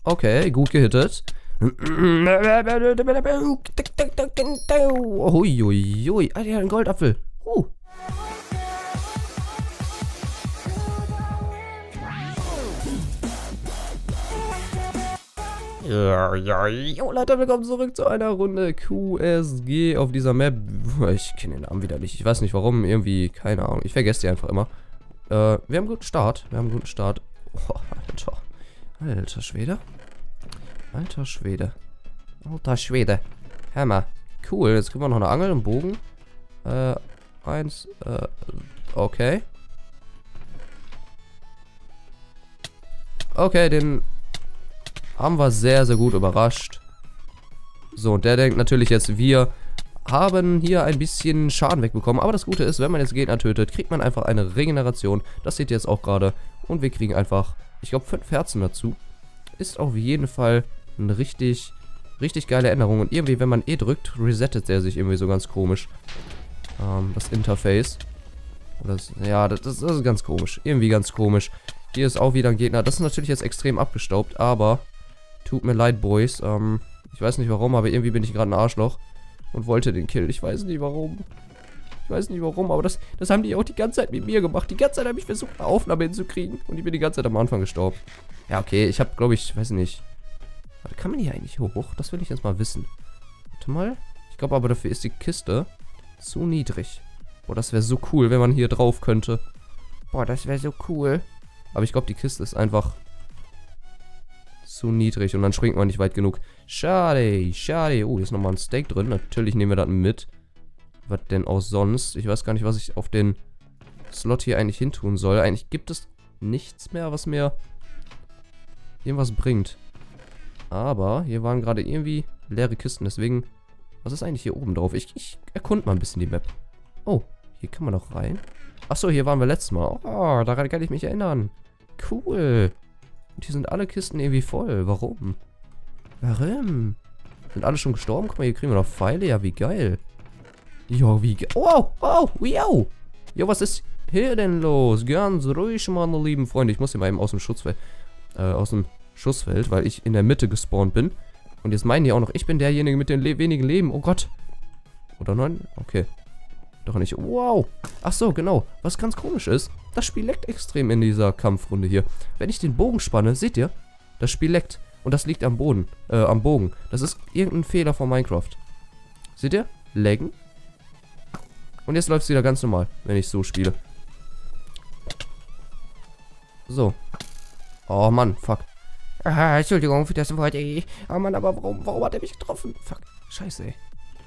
Okay, gut gehittet. Huiuiui. Ah, der hat einen Goldapfel. Jo, Leute, willkommen zurück zu einer Runde QSG auf dieser Map. Ich kenne den Namen wieder nicht. Ich weiß nicht warum. Irgendwie, keine Ahnung. Ich vergesse die einfach immer. Wir haben einen guten Start. Oh, Alter. Alter Schwede. Alter Schwede. Alter Schwede. Hammer. Cool. Jetzt kriegen wir noch eine Angel im Bogen. Okay. Okay, den haben wir sehr, sehr gut überrascht. So, und der denkt natürlich jetzt, wir haben hier ein bisschen Schaden wegbekommen. Aber das Gute ist, wenn man jetzt Gegner tötet, kriegt man einfach eine Regeneration. Das seht ihr jetzt auch gerade. Und wir kriegen einfach, ich glaube, 5 Herzen dazu. Ist auf jeden Fall eine richtig geile Änderung. Und irgendwie, wenn man E drückt, resettet der sich irgendwie so ganz komisch. Das Interface. Das ist ganz komisch. Irgendwie ganz komisch. Hier ist auch wieder ein Gegner. Das ist natürlich jetzt extrem abgestaubt, aber tut mir leid, Boys. Ich weiß nicht warum, aber irgendwie bin ich gerade ein Arschloch und wollte den Kill. Ich weiß nicht warum. Aber das haben die auch die ganze Zeit mit mir gemacht. Die ganze Zeit habe ich versucht, eine Aufnahme hinzukriegen und ich bin die ganze Zeit am Anfang gestorben. Ja, okay, ich habe, glaube ich, weiß nicht. Warte, kann man hier eigentlich hoch? Das will ich jetzt mal wissen. Warte mal. Ich glaube aber, dafür ist die Kiste zu niedrig. Boah, das wäre so cool, wenn man hier drauf könnte. Boah, das wäre so cool. Aber ich glaube, die Kiste ist einfach zu niedrig und dann springt man nicht weit genug. Schade, schade. Oh, hier ist nochmal ein Steak drin. Natürlich nehmen wir das mit. Was denn auch sonst? Ich weiß gar nicht, was ich auf den Slot hier eigentlich hintun soll. Eigentlich gibt es nichts mehr, was mir irgendwas bringt. Aber hier waren gerade irgendwie leere Kisten. Deswegen, was ist eigentlich hier oben drauf? Ich erkunde mal ein bisschen die Map. Oh, hier kann man noch rein. Achso, hier waren wir letztes Mal. Oh, daran kann ich mich erinnern. Cool. Und hier sind alle Kisten irgendwie voll. Warum? Warum? Sind alle schon gestorben? Guck mal, hier kriegen wir noch Pfeile. Ja, wie geil. Jo, wie geil. Oh, oh, wow. Jo, was ist hier denn los? Ganz ruhig, meine lieben Freunde. Ich muss hier mal eben aus dem Schutzfeld, weil ich in der Mitte gespawnt bin. Und jetzt meinen die auch noch, ich bin derjenige mit den wenigen Leben. Oh Gott. Oder nein? Okay. Doch nicht. Wow. Ach so, genau. Was ganz komisch ist, das Spiel leckt extrem in dieser Kampfrunde hier. Wenn ich den Bogen spanne, seht ihr? Das Spiel leckt. Und das liegt am Boden. Am Bogen. Das ist irgendein Fehler von Minecraft. Seht ihr? Laggen. Und jetzt läuft es wieder ganz normal, wenn ich so spiele. So. Oh Mann, fuck. Ah, Entschuldigung für das Wort, ey. Oh Mann, aber warum hat er mich getroffen? Fuck. Scheiße, ey.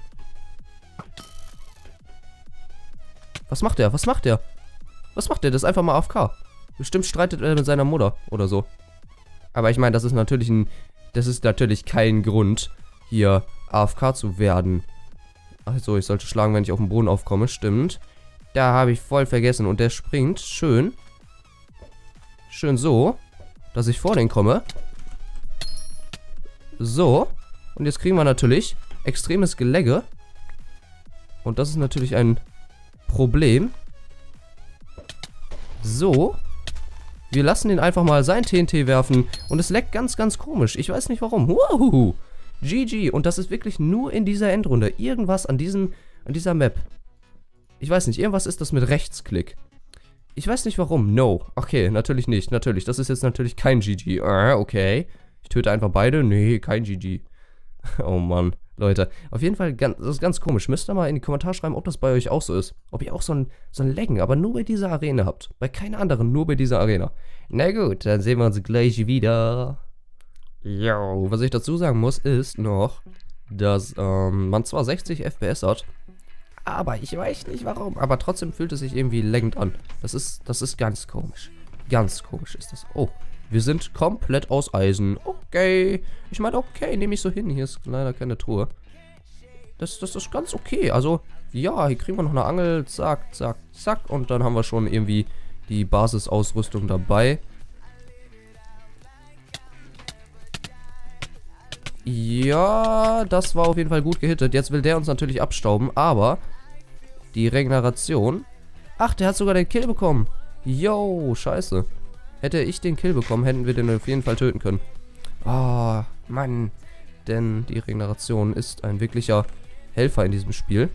Was macht der? Was macht der? Das ist einfach mal AFK. Bestimmt streitet er mit seiner Mutter oder so. Aber ich meine, das ist natürlich kein Grund, hier AFK zu werden. Also, ich sollte schlagen, wenn ich auf den Boden aufkomme. Stimmt. Da habe ich voll vergessen. Und der springt schön. Schön so, dass ich vor den komme. So. Und jetzt kriegen wir natürlich extremes Gelegge. Und das ist natürlich ein Problem. So. Wir lassen ihn einfach mal sein TNT werfen. Und es leckt ganz, ganz komisch. Ich weiß nicht warum. Wow. GG. Und das ist wirklich nur in dieser Endrunde. Irgendwas an dieser Map. Ich weiß nicht. Irgendwas ist das mit Rechtsklick. Ich weiß nicht warum. No. Okay, natürlich nicht. Natürlich. Das ist jetzt natürlich kein GG. Okay. Ich töte einfach beide. Nee, kein GG. Oh Mann. Leute, auf jeden Fall, das ist ganz komisch. Müsst ihr mal in die Kommentare schreiben, ob das bei euch auch so ist. Ob ihr auch so ein Laggen, aber nur bei dieser Arena habt. Bei keiner anderen, nur bei dieser Arena. Na gut, dann sehen wir uns gleich wieder. Jo, was ich dazu sagen muss, ist noch, dass man zwar 60 FPS hat, aber ich weiß nicht warum. Aber trotzdem fühlt es sich irgendwie laggend an. Das ist ganz komisch. Ganz komisch ist das. Oh. Wir sind komplett aus Eisen. Okay. Ich meine, okay, nehme ich so hin. Hier ist leider keine Truhe. Das ist ganz okay. Also, ja, hier kriegen wir noch eine Angel. Zack, zack, zack. Und dann haben wir schon irgendwie die Basisausrüstung dabei. Ja, das war auf jeden Fall gut gehittet. Jetzt will der uns natürlich abstauben, aber die Regeneration... Ach, der hat sogar den Kill bekommen. Yo, scheiße. Hätte ich den Kill bekommen, hätten wir den auf jeden Fall töten können. Oh, Mann. Denn die Regeneration ist ein wirklicher Helfer in diesem Spiel.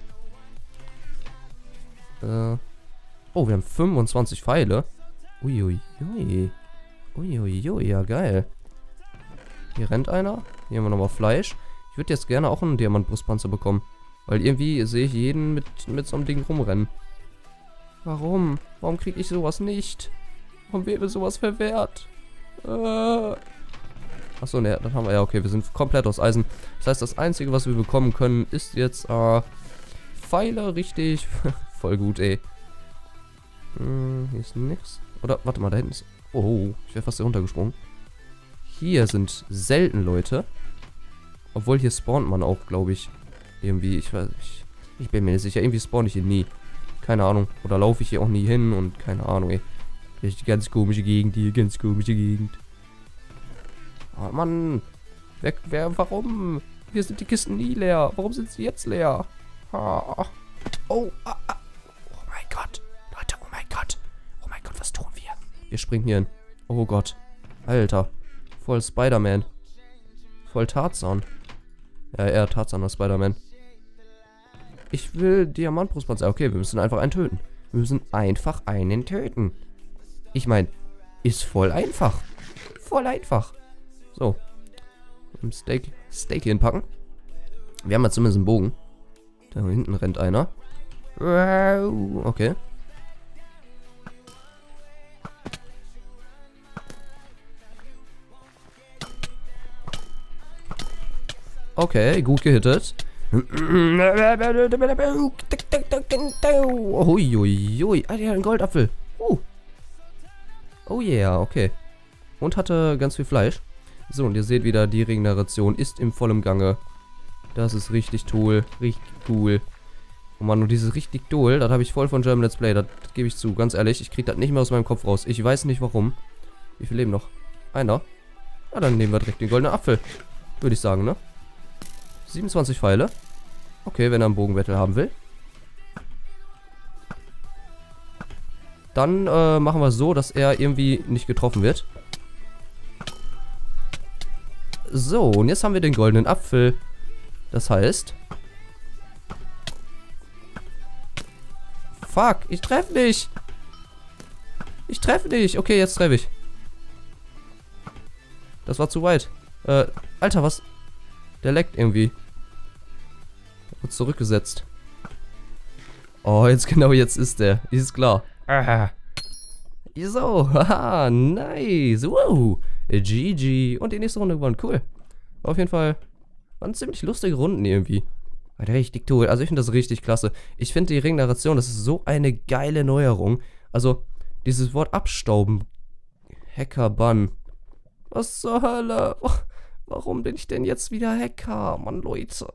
Oh, wir haben 25 Pfeile. Uiuiui. Uiuiui, ja geil. Hier rennt einer. Hier haben wir nochmal Fleisch. Ich würde jetzt gerne auch einen Diamantbrustpanzer bekommen. Weil irgendwie sehe ich jeden mit so einem Ding rumrennen. Warum? Warum kriege ich sowas nicht? Warum wird mir sowas verwehrt? Achso, ne, dann haben wir ja, okay, wir sind komplett aus Eisen. Das heißt, das Einzige, was wir bekommen können, ist jetzt Pfeile, richtig. Voll gut, ey. Hier ist nix. Oder, warte mal, da hinten ist... Oh, ich wäre fast hier runtergesprungen. Hier sind selten Leute. Obwohl hier spawnt man auch, glaube ich. Irgendwie, ich bin mir nicht sicher. Irgendwie spawn ich hier nie. Keine Ahnung. Oder laufe ich hier auch nie hin und keine Ahnung, ey. Richtig ganz komische Gegend hier, ganz komische Gegend. Oh Mann. Warum? Hier sind die Kisten nie leer. Warum sind sie jetzt leer? Oh, oh mein Gott. Leute, oh mein Gott. Oh mein Gott, was tun wir? Wir springen hier hin. Oh Gott. Alter. Voll Spider-Man. Voll Tarzan. Ja, eher Tarzan als Spider-Man. Ich will Diamantbrustpanzer. Okay, wir müssen einfach einen töten. Wir müssen einfach einen töten. Ich meine, ist voll einfach. Voll einfach. So. Steak hier hinpacken. Wir haben ja zumindest einen Bogen. Da hinten rennt einer. Okay. Okay, gut gehittet. Uiuiui. Ah, der hat einen Goldapfel. Oh yeah, okay. Und hatte ganz viel Fleisch. So, und ihr seht wieder, die Regeneration ist im vollen Gange. Das ist richtig toll. Richtig cool. Oh Mann, und dieses richtig toll, das habe ich voll von German Let's Play. Das gebe ich zu. Ganz ehrlich, ich kriege das nicht mehr aus meinem Kopf raus. Ich weiß nicht warum. Wie viele leben noch? Einer. Na, dann nehmen wir direkt den goldenen Apfel. Würde ich sagen, ne? 27 Pfeile. Okay, wenn er einen Bogenbattle haben will. Dann machen wir es so, dass er irgendwie nicht getroffen wird. So, und jetzt haben wir den goldenen Apfel. Das heißt... Fuck, ich treffe nicht. Ich treffe nicht. Okay, jetzt treffe ich. Das war zu weit. Alter, was? Der leckt irgendwie. Wird zurückgesetzt. Oh, jetzt genau, jetzt ist der. Ist klar. So, haha, nice. Wow. GG. Und die nächste Runde gewonnen. Cool. War auf jeden Fall waren ziemlich lustige Runden irgendwie. War richtig cool. Also ich finde das richtig klasse. Ich finde die Regeneration, das ist so eine geile Neuerung. Also, dieses Wort abstauben. Hacker-Bann. Was zur Hölle? Oh, warum bin ich denn jetzt wieder Hacker? Mann, Leute.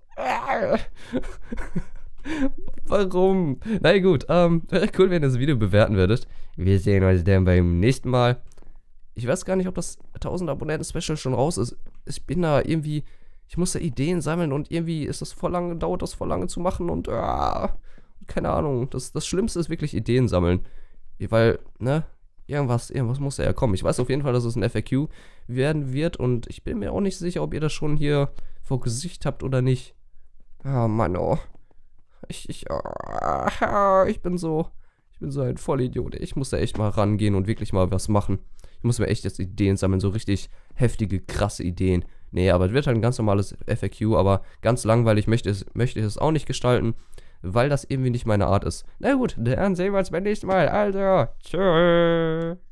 Warum? Na gut, wäre cool, wenn ihr das Video bewerten würdet. Wir sehen uns dann beim nächsten Mal. Ich weiß gar nicht, ob das 1000 Abonnenten-Special schon raus ist. Ich bin da irgendwie... Ich muss da Ideen sammeln und irgendwie ist das voll lange, dauert das voll lange zu machen und keine Ahnung. Das Schlimmste ist wirklich Ideen sammeln. Weil, ne, irgendwas muss da ja kommen. Ich weiß auf jeden Fall, dass es ein FAQ werden wird und ich bin mir auch nicht sicher, ob ihr das schon hier vor Gesicht habt oder nicht. Ah, Mann, oh. Ich bin so ein Vollidiot. Ich muss da echt mal rangehen und wirklich mal was machen. Ich muss mir echt jetzt Ideen sammeln, so richtig heftige, krasse Ideen. Nee, aber es wird halt ein ganz normales FAQ, aber ganz langweilig möchte ich es auch nicht gestalten, weil das irgendwie nicht meine Art ist. Na gut, dann sehen wir uns beim nächsten Mal. Also, tschüss.